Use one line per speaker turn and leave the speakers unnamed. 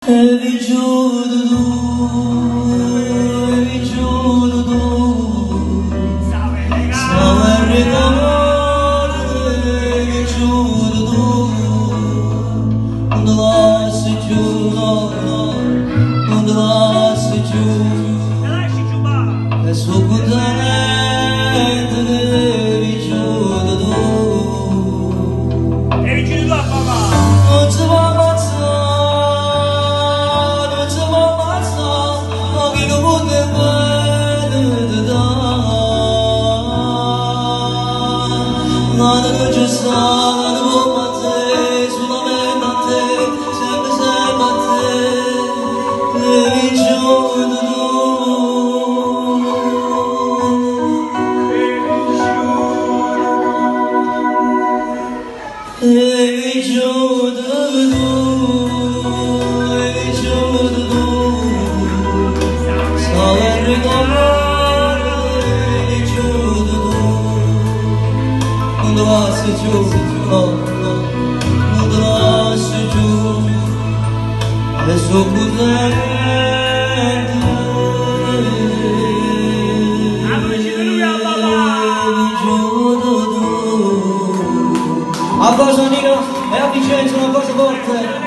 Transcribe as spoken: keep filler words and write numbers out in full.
E vi giuro, e vi giuro, stava a ricordare, vi giuro, quando lasci giù, no, no, quando lasci giù, e sono contento, vi giuro,
e vi giuro, papà.
non si va a nada non c'è sta, nada vuoi a te, solamente a te, sempre sempre a te, devi giuro devi giuro devi giuro stavo a ricordare, devi giuro quando lasci giù, no, no, quando lasci giù, e sono contento. A cosa Nino e a Vicenza una cosa forte.